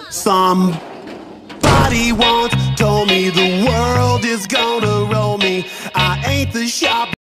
Somebody once told me the world is gonna roll me. I ain't the sharpest